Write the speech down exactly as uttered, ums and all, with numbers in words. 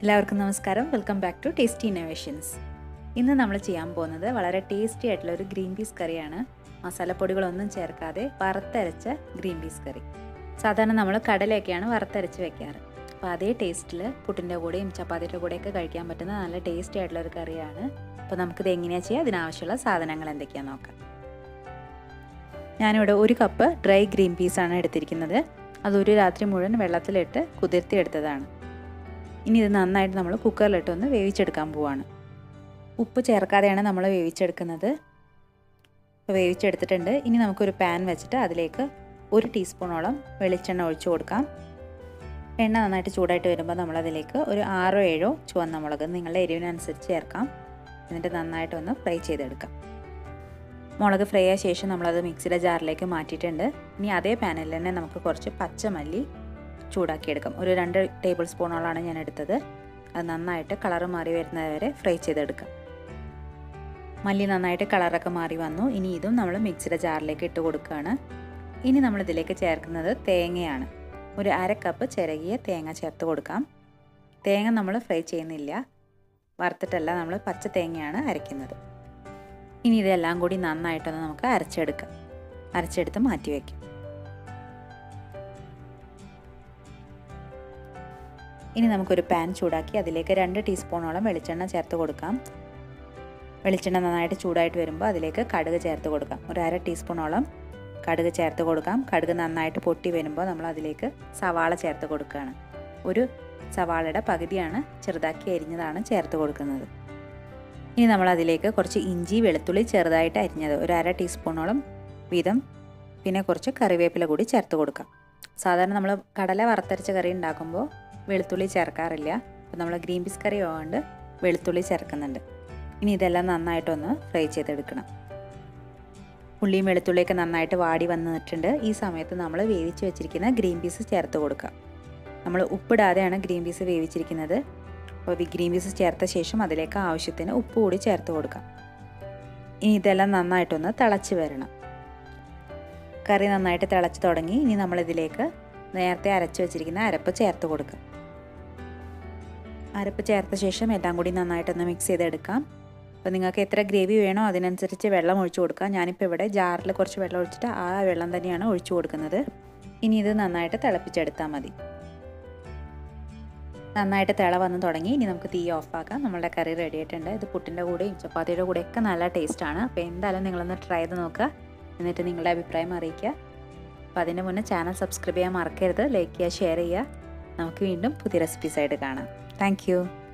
എല്ലാവർക്കും നമസ്കാരം. Welcome back to Tasty Innovations. ഇന്ന് നമ്മൾ ചെയ്യാൻ പോകുന്നത് വളരെ ടേസ്റ്റി ആയിട്ടുള്ള ഒരു ഗ്രീൻ പീസ് കറിയാണ്. മസാലപ്പൊടികളൊന്നും ചേർക്കാതെ വറുത്തരച്ച ഗ്രീൻ പീസ് കറി. സാധാരണ നമ്മൾ കടലയൊക്കെയാണ് വറുത്തരച്ച് വെക്കാറ്. അപ്പോൾ അതേ ടേസ്റ്റിൽ പുട്ടിൻ്റെ കൂടെയും ചപ്പാത്തിയുടെ കൂടെയൊക്കെ കഴിക്കാൻ പറ്റുന്ന നല്ല ടേസ്റ്റി ആയിട്ടുള്ള ഒരു കറിയാണ്. അപ്പോൾ നമുക്കിത് എങ്ങനെയാണ് ചെയ്യുക, അതിനാവശ്യമുള്ള സാധനങ്ങൾ എന്തൊക്കെയാണെന്ന് നോക്കാം. ഞാനിവിടെ ഒരു കപ്പ് ഡ്രൈ ഗ്രീൻ പീസാണ് എടുത്തിരിക്കുന്നത്. അതൊരു രാത്രി മുഴുവൻ വെള്ളത്തിലിട്ട് കുതിർത്തി എടുത്തതാണ്. ഇനി ഇത് നന്നായിട്ട് നമ്മൾ കുക്കറിലിട്ടൊന്ന് വേവിച്ചെടുക്കാൻ പോവാണ്. ഉപ്പ് ചേർക്കാതെയാണ് നമ്മൾ വേവിച്ചെടുക്കുന്നത്. ഇപ്പോൾ വേവിച്ചെടുത്തിട്ടുണ്ട്. ഇനി നമുക്കൊരു പാൻ വെച്ചിട്ട് അതിലേക്ക് ഒരു ടീസ്പൂണോളം വെളിച്ചെണ്ണ ഒഴിച്ചു കൊടുക്കാം. എണ്ണ നന്നായിട്ട് ചൂടായിട്ട് വരുമ്പോൾ നമ്മളതിലേക്ക് ഒരു ആറോ ഏഴോ ചുവന്ന മുളക് നിങ്ങളുടെ എരിവിനനുസരിച്ച് ചേർക്കാം. എന്നിട്ട് നന്നായിട്ടൊന്ന് ഫ്രൈ ചെയ്തെടുക്കാം. മുളക് ഫ്രൈ ആയ ശേഷം നമ്മളത് മിക്സിയുടെ ജാറിലേക്ക് മാറ്റിയിട്ടുണ്ട്. ഇനി അതേ പാനിൽ തന്നെ നമുക്ക് കുറച്ച് പച്ചമല്ലി ചൂടാക്കിയെടുക്കാം. ഒരു രണ്ട് ടേബിൾ സ്പൂണോളാണ് ഞാൻ എടുത്തത്. അത് നന്നായിട്ട് കളറ് മാറി വരുന്നത് വരെ ഫ്രൈ ചെയ്തെടുക്കാം. മല്ലി നന്നായിട്ട് കളറൊക്കെ മാറി വന്നു. ഇനി ഇതും നമ്മൾ മിക്സിയുടെ ജാറിലേക്ക് ഇട്ട് കൊടുക്കുകയാണ്. ഇനി നമ്മളിതിലേക്ക് ചേർക്കുന്നത് തേങ്ങയാണ്. ഒരു അര കപ്പ് ചിരകിയ തേങ്ങ ചേർത്ത് കൊടുക്കാം. തേങ്ങ നമ്മൾ ഫ്രൈ ചെയ്യുന്നില്ല, വറുത്തിട്ടല്ല, നമ്മൾ പച്ച തേങ്ങയാണ് അരയ്ക്കുന്നത്. ഇനി ഇതെല്ലാം കൂടി നന്നായിട്ടൊന്ന് നമുക്ക് അരച്ചെടുക്കാം. അരച്ചെടുത്ത് മാറ്റി വയ്ക്കാം. ഇനി നമുക്കൊരു പാൻ ചൂടാക്കി അതിലേക്ക് രണ്ട് ടീസ്പൂണോളം വെളിച്ചെണ്ണ ചേർത്ത് കൊടുക്കാം. വെളിച്ചെണ്ണ നന്നായിട്ട് ചൂടായിട്ട് വരുമ്പോൾ അതിലേക്ക് കടുക് ചേർത്ത് കൊടുക്കാം. ഒരു അര ടീസ്പൂണോളം കടുക് ചേർത്ത് കൊടുക്കാം. കടുക് നന്നായിട്ട് പൊട്ടി വരുമ്പോൾ നമ്മൾ അതിലേക്ക് സവാള ചേർത്ത് കൊടുക്കുകയാണ്. ഒരു സവാളയുടെ പകുതിയാണ് ചെറുതാക്കി അരിഞ്ഞതാണ് ചേർത്ത് കൊടുക്കുന്നത്. ഇനി നമ്മൾ അതിലേക്ക് കുറച്ച് ഇഞ്ചി വെളുത്തുള്ളി ചെറുതായിട്ട് അരിഞ്ഞത് ഒരു അര ടീസ്പൂണോളം വീതം, പിന്നെ കുറച്ച് കറിവേപ്പില കൂടി ചേർത്ത് കൊടുക്കാം. സാധാരണ നമ്മൾ കടല വറുത്തരച്ച കറി ഉണ്ടാക്കുമ്പോൾ വെളുത്തുള്ളി ചേർക്കാറില്ല. അപ്പോൾ നമ്മൾ ഗ്രീൻ പീസ് കറി ആയതുകൊണ്ട് വെളുത്തുള്ളി ചേർക്കുന്നുണ്ട്. ഇനി ഇതെല്ലാം നന്നായിട്ടൊന്ന് ഫ്രൈ ചെയ്തെടുക്കണം. ഉള്ളിയും വെളുത്തുള്ളിയൊക്കെ നന്നായിട്ട് വാടി വന്നിട്ടുണ്ട്. ഈ സമയത്ത് നമ്മൾ വേവിച്ച് വെച്ചിരിക്കുന്ന ഗ്രീൻ പീസ് ചേർത്ത് കൊടുക്കാം. നമ്മൾ ഉപ്പിടാതെയാണ് ഗ്രീൻ പീസ് വേവിച്ചിരിക്കുന്നത്. അപ്പോൾ ഗ്രീൻ പീസ് ചേർത്ത ശേഷം അതിലേക്ക് ആവശ്യത്തിന് ഉപ്പ് കൂടി ചേർത്ത് കൊടുക്കാം. ഇനി ഇതെല്ലാം നന്നായിട്ടൊന്ന് തിളച്ച് വരണം. കറി നന്നായിട്ട് തിളച്ച് തുടങ്ങി. ഇനി നമ്മളിതിലേക്ക് നേരത്തെ അരച്ച് വെച്ചിരിക്കുന്ന അരപ്പ് ചേർത്ത് കൊടുക്കാം. അരപ്പ് ചേർത്ത ശേഷം എല്ലാം കൂടി നന്നായിട്ടൊന്ന് മിക്സ് ചെയ്തെടുക്കാം. അപ്പോൾ നിങ്ങൾക്ക് എത്ര ഗ്രേവി വേണോ അതിനനുസരിച്ച് വെള്ളം ഒഴിച്ചു കൊടുക്കാം. ഞാനിപ്പോൾ ഇവിടെ ജാറിൽ കുറച്ച് വെള്ളം ഒഴിച്ചിട്ട് ആ വെള്ളം തന്നെയാണ് ഒഴിച്ചു കൊടുക്കുന്നത്. ഇനി ഇത് നന്നായിട്ട് തിളപ്പിച്ചെടുത്താൽ മതി. നന്നായിട്ട് തിള വന്ന് തുടങ്ങി. ഇനി നമുക്ക് തീ ഓഫാക്കാം. നമ്മളുടെ കറി റെഡി ആയിട്ടുണ്ട്. ഇത് പുട്ടിൻ്റെ കൂടെയും ചപ്പാത്തിയുടെ കൂടെയൊക്കെ നല്ല ടേസ്റ്റാണ്. അപ്പോൾ എന്തായാലും നിങ്ങളൊന്ന് ട്രൈ ചെയ്ത് നോക്കുക. എന്നിട്ട് നിങ്ങളുടെ അഭിപ്രായം അറിയിക്കുക. അപ്പോൾ അതിന് മുന്നേ ചാനൽ സബ്സ്ക്രൈബ് ചെയ്യാൻ മറക്കരുത്. ലൈക്ക് ചെയ്യുക, ഷെയർ ചെയ്യുക. നമുക്ക് വീണ്ടും പുതിയ റെസിപ്പീസായിട്ട് കാണാം. Thank U.